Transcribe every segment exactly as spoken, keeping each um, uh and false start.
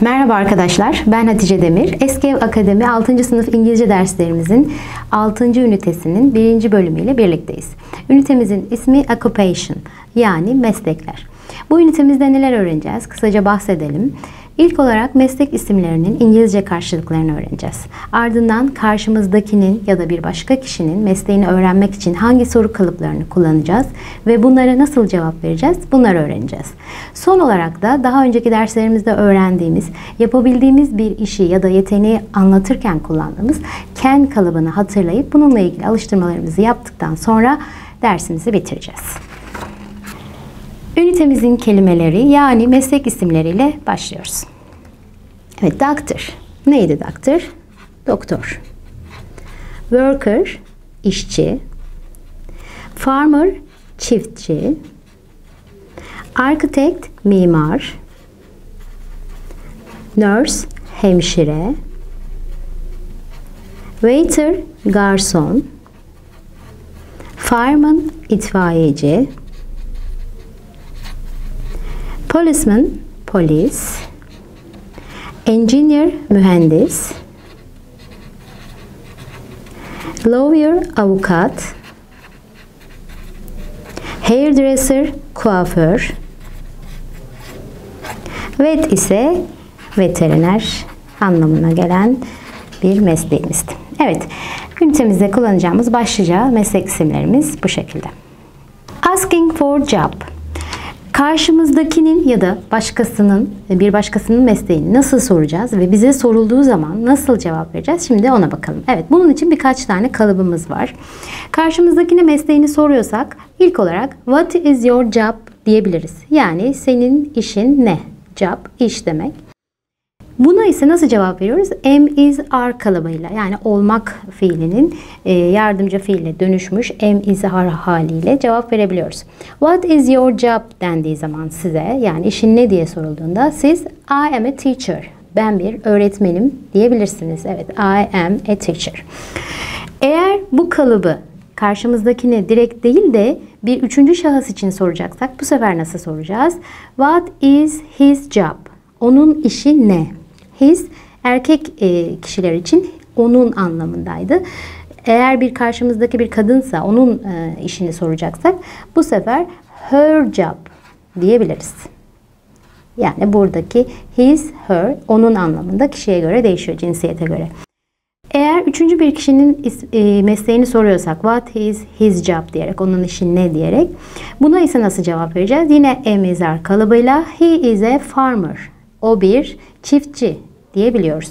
Merhaba arkadaşlar, ben Hatice Demir. Eski Ev Akademi altıncı sınıf İngilizce derslerimizin altıncı ünitesinin birinci bölümüyle birlikteyiz. Ünitemizin ismi Occupation, yani meslekler. Bu ünitemizde neler öğreneceğiz? Kısaca bahsedelim. İlk olarak meslek isimlerinin İngilizce karşılıklarını öğreneceğiz. Ardından karşımızdakinin ya da bir başka kişinin mesleğini öğrenmek için hangi soru kalıplarını kullanacağız ve bunlara nasıl cevap vereceğiz? Bunları öğreneceğiz. Son olarak da daha önceki derslerimizde öğrendiğimiz, yapabildiğimiz bir işi ya da yeteneği anlatırken kullandığımız can kalıbını hatırlayıp bununla ilgili alıştırmalarımızı yaptıktan sonra dersimizi bitireceğiz. Ünitemizin kelimeleri yani meslek isimleriyle başlıyoruz. Evet, doctor. Neydi doctor? Doktor. Worker, işçi. Farmer, çiftçi. Architect, mimar. Nurse, hemşire. Waiter, garson. Fireman, itfaiyeci. Policeman, polis. Engineer, mühendis. Lawyer, avukat. Hairdresser, kuaför. Vet ise veteriner anlamına gelen bir mesleğimizdi. Evet, ünitemizde kullanacağımız başlıca meslek isimlerimiz bu şekilde. Asking for job. Karşımızdakinin ya da başkasının, bir başkasının mesleğini nasıl soracağız ve bize sorulduğu zaman nasıl cevap vereceğiz? Şimdi ona bakalım. Evet, bunun için birkaç tane kalıbımız var. Karşımızdakine mesleğini soruyorsak ilk olarak what is your job diyebiliriz. Yani senin işin ne? Job, iş demek. Buna ise nasıl cevap veriyoruz? Am, is, are kalıbıyla, yani olmak fiilinin e, yardımcı fiile dönüşmüş am, is, are haliyle cevap verebiliyoruz. What is your job dendiği zaman size, yani işin ne diye sorulduğunda siz I am a teacher, ben bir öğretmenim diyebilirsiniz. Evet, I am a teacher. Eğer bu kalıbı karşımızdakine direkt değil de bir üçüncü şahıs için soracaksak bu sefer nasıl soracağız? What is his job? Onun işi ne? His erkek e, kişiler için onun anlamındaydı. Eğer bir karşımızdaki bir kadınsa onun e, işini soracaksak bu sefer her job diyebiliriz. Yani buradaki his, her onun anlamında kişiye göre değişiyor, cinsiyete göre. Eğer üçüncü bir kişinin e, mesleğini soruyorsak what is his job diyerek, onun işi ne diyerek, buna ise nasıl cevap vereceğiz? Yine am, is, are kalıbıyla he is a farmer. O bir çiftçi diyebiliyoruz.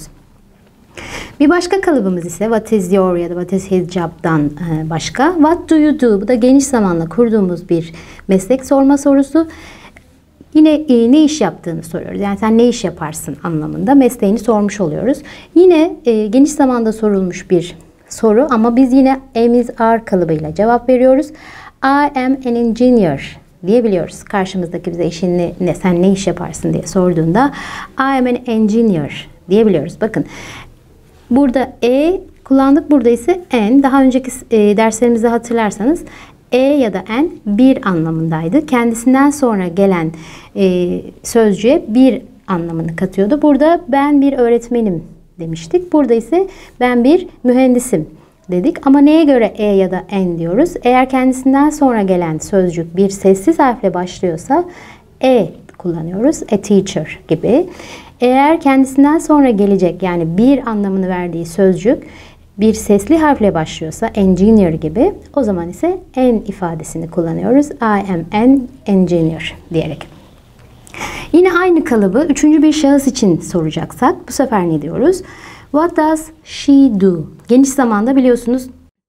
Bir başka kalıbımız ise what is your ya da what is his job'dan başka what do you do? Bu da geniş zamanla kurduğumuz bir meslek sorma sorusu. Yine e, ne iş yaptığını soruyoruz. Yani sen ne iş yaparsın anlamında mesleğini sormuş oluyoruz. Yine e, geniş zamanda sorulmuş bir soru ama biz yine am, is, are kalıbıyla cevap veriyoruz. I am an engineer diyebiliyoruz. Karşımızdaki bize işin ne, ne, sen ne iş yaparsın diye sorduğunda I am an engineer diyebiliyoruz. Bakın burada e kullandık, burada ise en. Daha önceki e, derslerimizde hatırlarsanız e ya da en bir anlamındaydı. Kendisinden sonra gelen e, sözcüğe bir anlamını katıyordu. Burada ben bir öğretmenim demiştik. Burada ise ben bir mühendisim dedik. Ama neye göre e ya da en diyoruz? Eğer kendisinden sonra gelen sözcük bir sessiz harfle başlıyorsa e kullanıyoruz. A teacher gibi. Eğer kendisinden sonra gelecek, yani bir anlamını verdiği sözcük bir sesli harfle başlıyorsa engineer gibi, o zaman ise en ifadesini kullanıyoruz. I am an engineer diyerek. Yine aynı kalıbı üçüncü bir şahıs için soracaksak bu sefer ne diyoruz? What does she do? Geniş zamanda biliyorsunuz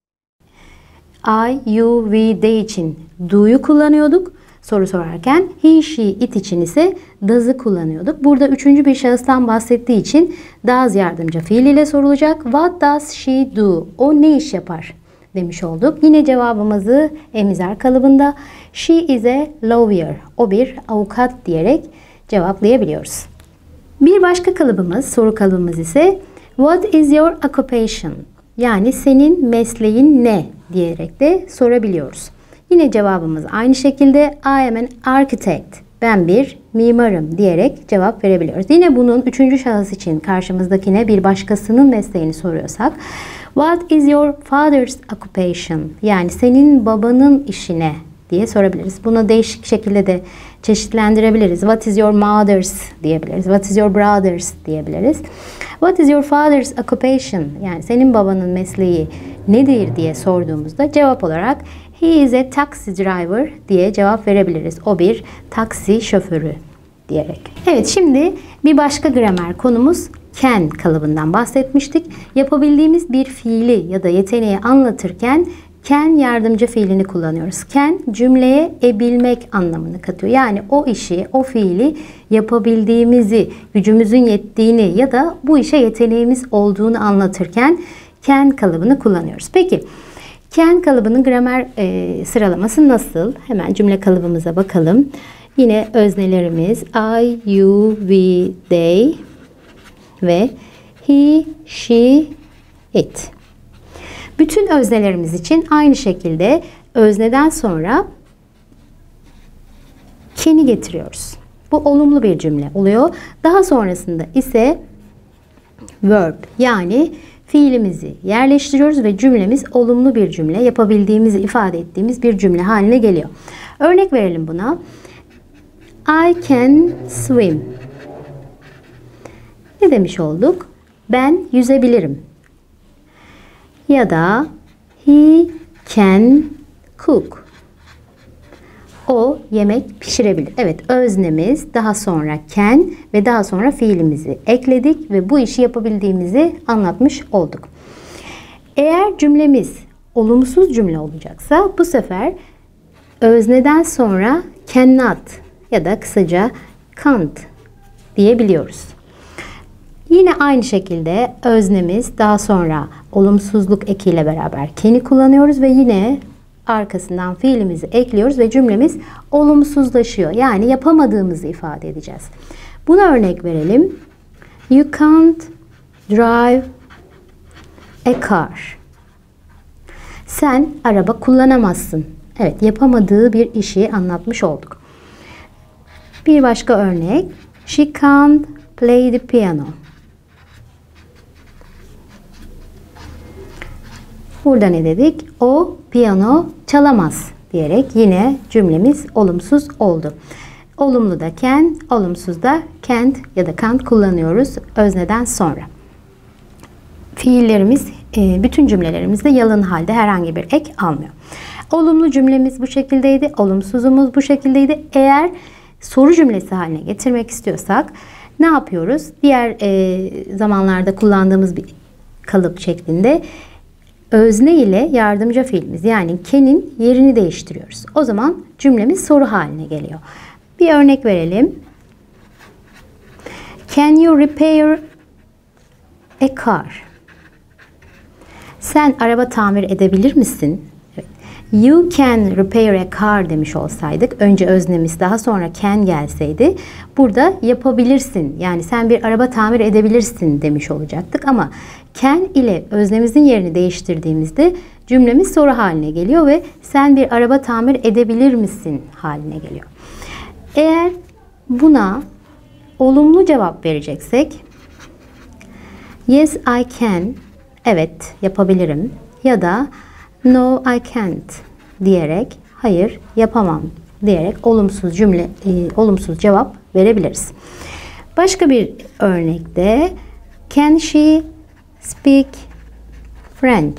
I, you, we, they için do'yu kullanıyorduk soru sorarken. He, she, it için ise does'ı kullanıyorduk. Burada üçüncü bir şahıstan bahsettiği için does yardımcı fiil ile sorulacak. What does she do? O ne iş yapar demiş olduk. Yine cevabımızı am, is, are kalıbında she is a lawyer. O bir avukat diyerek cevaplayabiliyoruz. Bir başka kalıbımız, soru kalıbımız ise what is your occupation? Yani senin mesleğin ne diyerek de sorabiliyoruz. Yine cevabımız aynı şekilde I am an architect. Ben bir mimarım diyerek cevap verebiliyoruz. Yine bunun üçüncü şahıs için karşımızdakine bir başkasının mesleğini soruyorsak, what is your father's occupation? Yani senin babanın işi ne diye sorabiliriz. Bunu değişik şekilde de çeşitlendirebiliriz. What is your mother's diyebiliriz. What is your brother's diyebiliriz. What is your father's occupation? Yani senin babanın mesleği nedir diye sorduğumuzda cevap olarak he is a taxi driver diye cevap verebiliriz. O bir taksi şoförü diyerek. Evet, şimdi bir başka gramer konumuz can kalıbından bahsetmiştik. Yapabildiğimiz bir fiili ya da yeteneği anlatırken can yardımcı fiilini kullanıyoruz. Can cümleye ebilmek anlamını katıyor. Yani o işi, o fiili yapabildiğimizi, gücümüzün yettiğini ya da bu işe yeteneğimiz olduğunu anlatırken can kalıbını kullanıyoruz. Peki can kalıbının gramer e, sıralaması nasıl? Hemen cümle kalıbımıza bakalım. Yine öznelerimiz I, you, we, they ve he, she, it. Bütün öznelerimiz için aynı şekilde özneden sonra can'i getiriyoruz. Bu olumlu bir cümle oluyor. Daha sonrasında ise verb yani fiilimizi yerleştiriyoruz ve cümlemiz olumlu bir cümle, yapabildiğimizi ifade ettiğimiz bir cümle haline geliyor. Örnek verelim buna. I can swim. Ne demiş olduk? Ben yüzebilirim. Ya da he can cook. O yemek pişirebilir. Evet, öznemiz daha sonra can ve daha sonra fiilimizi ekledik ve bu işi yapabildiğimizi anlatmış olduk. Eğer cümlemiz olumsuz cümle olacaksa bu sefer özneden sonra cannot ya da kısaca can't diyebiliyoruz. Yine aynı şekilde öznemiz daha sonra olumsuzluk ekiyle beraber can'i kullanıyoruz ve yine arkasından fiilimizi ekliyoruz ve cümlemiz olumsuzlaşıyor. Yani yapamadığımızı ifade edeceğiz. Buna örnek verelim. You can't drive a car. Sen araba kullanamazsın. Evet, yapamadığı bir işi anlatmış olduk. Bir başka örnek. She can't play the piano. Burada ne dedik? O piyano çalamaz diyerek yine cümlemiz olumsuz oldu. Olumlu da can, olumsuz da can't ya da can't kullanıyoruz özneden sonra. Fiillerimiz bütün cümlelerimizde yalın halde herhangi bir ek almıyor. Olumlu cümlemiz bu şekildeydi, olumsuzumuz bu şekildeydi. Eğer soru cümlesi haline getirmek istiyorsak ne yapıyoruz? Diğer e, zamanlarda kullandığımız bir kalıp şeklinde özne ile yardımcı fiilimiz yani can'in yerini değiştiriyoruz. O zaman cümlemiz soru haline geliyor. Bir örnek verelim. Can you repair a car? Sen araba tamir edebilir misin? Evet. You can repair a car demiş olsaydık, önce öznemiz daha sonra can gelseydi, burada yapabilirsin yani sen bir araba tamir edebilirsin demiş olacaktık ama can ile öznemizin yerini değiştirdiğimizde cümlemiz soru haline geliyor ve sen bir araba tamir edebilir misin haline geliyor. Eğer buna olumlu cevap vereceksek yes I can, evet yapabilirim ya da no I can't diyerek hayır yapamam diyerek olumsuz cümle e, olumsuz cevap verebiliriz. Başka bir örnekte can she speak French?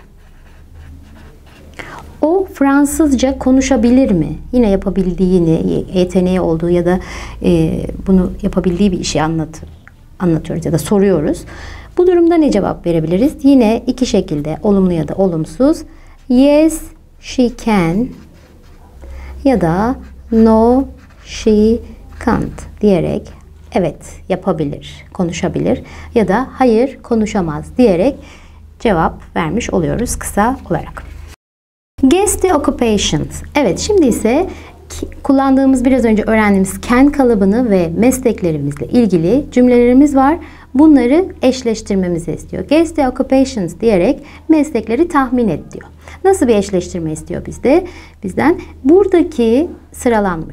O Fransızca konuşabilir mi? Yine yapabildiğini, yeteneği olduğu ya da e, bunu yapabildiği bir işi anlat, anlatıyoruz ya da soruyoruz. Bu durumda ne cevap verebiliriz? Yine iki şekilde olumlu ya da olumsuz. Yes, she can ya da no, she can't diyerek evet yapabilir, konuşabilir ya da hayır konuşamaz diyerek cevap vermiş oluyoruz kısa olarak. Guess the occupations. Evet, şimdi ise kullandığımız biraz önce öğrendiğimiz can kalıbını ve mesleklerimizle ilgili cümlelerimiz var. Bunları eşleştirmemizi istiyor. Guess the occupations diyerek meslekleri tahmin et diyor. Nasıl bir eşleştirme istiyor bizde? Bizden buradaki sıralanmış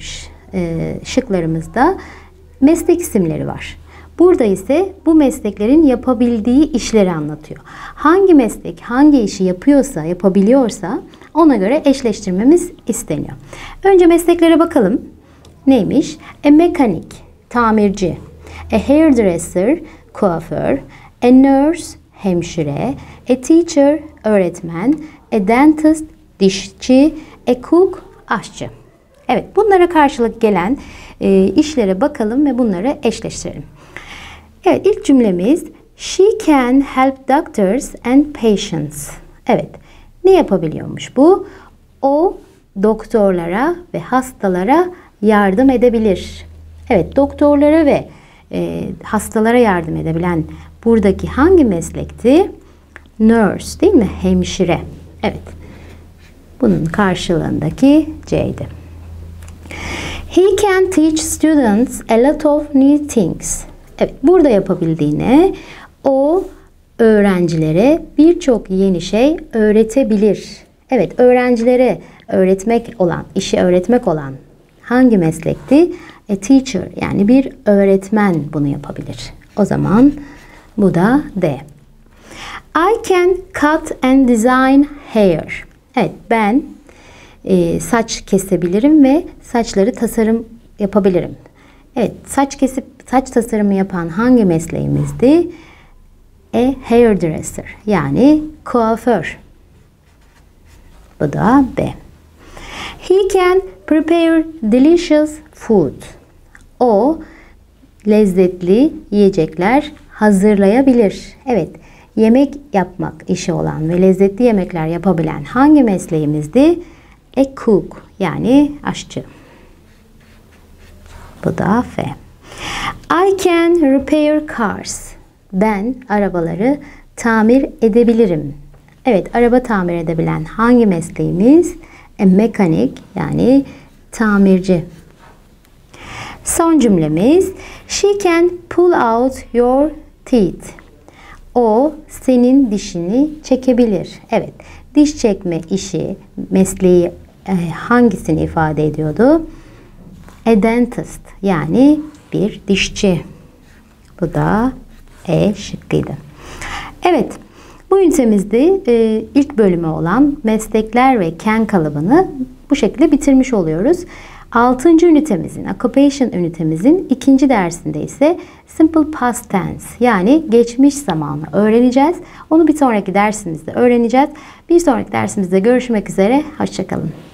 e, şıklarımızda meslek isimleri var. Burada ise bu mesleklerin yapabildiği işleri anlatıyor. Hangi meslek hangi işi yapıyorsa, yapabiliyorsa ona göre eşleştirmemiz isteniyor. Önce mesleklere bakalım. Neymiş? A mekanik, tamirci. A hairdresser, kuaför. A nurse, hemşire. A teacher, öğretmen. A dentist, dişçi. A cook, aşçı. Evet, bunlara karşılık gelen e, işlere bakalım ve bunları eşleştirelim. Evet, ilk cümlemiz she can help doctors and patients. Evet, ne yapabiliyormuş bu? O doktorlara ve hastalara yardım edebilir. Evet, doktorlara ve e, hastalara yardım edebilen buradaki hangi meslekti? Nurse değil mi? Hemşire. Evet. Bunun karşılığındaki C'ydi. He can teach students a lot of new things. Evet, burada yapabildiğine o öğrencilere birçok yeni şey öğretebilir. Evet, öğrencilere öğretmek olan, işi öğretmek olan hangi meslekti? A teacher, yani bir öğretmen bunu yapabilir. O zaman bu da D. I can cut and design hair. Evet, ben e, saç kesebilirim ve saçları tasarım yapabilirim. Evet, saç kesip saç tasarımı yapan hangi mesleğimizdi? A hairdresser, yani kuaför. Bu da B. He can prepare delicious food. O lezzetli yiyecekler hazırlayabilir. Evet, yemek yapmak işi olan ve lezzetli yemekler yapabilen hangi mesleğimizdi? A cook, yani aşçı. Bu da F. I can repair cars. Ben arabaları tamir edebilirim. Evet, araba tamir edebilen hangi mesleğimiz? A mechanic, yani tamirci. Son cümlemiz she can pull out your teeth. O senin dişini çekebilir. Evet, diş çekme işi, mesleği e, hangisini ifade ediyordu? A dentist, yani bir dişçi. Bu da E şıkkıydı. Evet, bu ünitemizde e, ilk bölümü olan meslekler ve can kalıbını bu şekilde bitirmiş oluyoruz. Altıncı ünitemizin, occupation ünitemizin ikinci dersinde ise simple past tense, yani geçmiş zamanı öğreneceğiz. Onu bir sonraki dersimizde öğreneceğiz. Bir sonraki dersimizde görüşmek üzere. Hoşça kalın.